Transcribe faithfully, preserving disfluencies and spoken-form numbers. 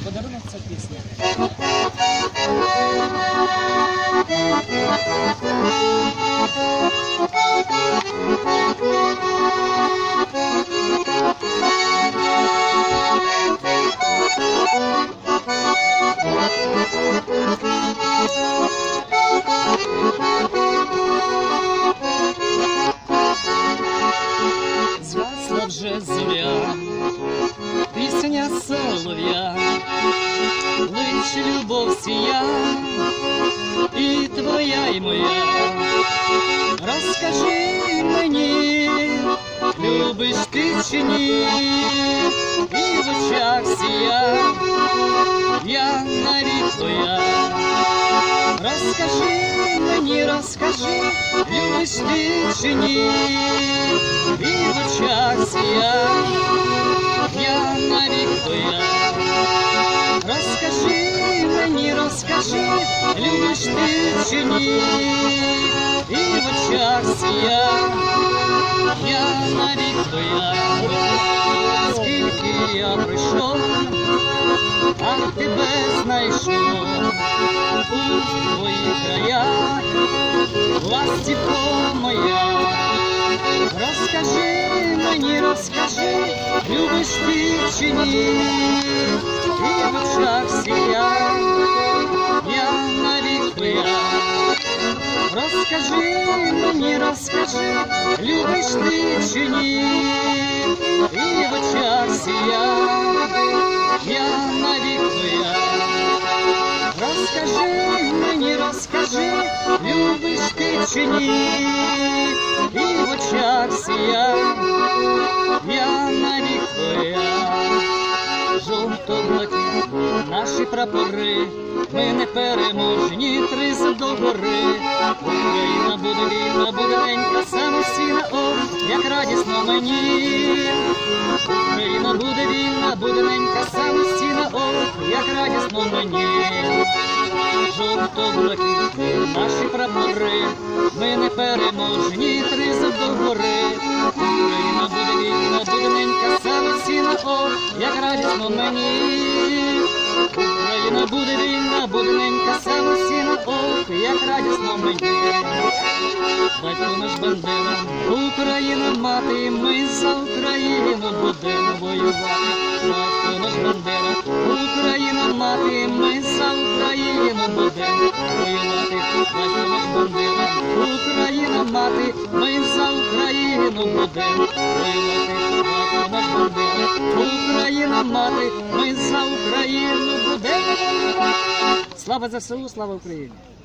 подарунок ця пісня. Згасла вже зоря, пісня солов'я, лиш любов сія, і твоя, і моя. Розкажи мені, любиш ти чи ні, і в очах сія, я навік твоя. Розкажи мені, розкажи, любиш ти чи ні, і в очах сія, я навік твоя. Розкажи мені, розкажи, любиш ти чи ні, і в очах сія, я навік твоя. Скільки я пройшов, а тебе знайшов у твоїх краях, ластівко моя. Розкажи мені, розкажи, любиш ти чи ні, і в очах сія, я навік твоя. Розкажи мені, розкажи, любиш ти чи ні, і в очах сія, я навік твоя. Розкажи мені, розкажи, любиш ти чи ні, і в очах сія, я навік твоя. Жовто-блакитні наші прапори, ми не переможні, тризуб до гори. Україна буде вільна, буде ненька, самостійна, о, як радісно мені. Україна буде вільна, буде ненька, самостійна, о, як радісно мені. Жовто-блакитні наші прапори, ми не переможні, тризуб до гори. Україна буде вільна, буде ненька, самостійна, о, як радісно мені. Україна буде вільна, буде ненька, самостійна, о, як радісно мені. Батько наш Бандера, Україна мати, ми за Україну будемо воювати. Батько наш Бандера, Україна мати, ми за Україну будемо воювати. Батько наш Бандера, Україна мати, ми за Україну будемо воювати. Батько наш Бандера, Україна мати, ми за Україну будемо. Слава ЗСУ, слава Україні!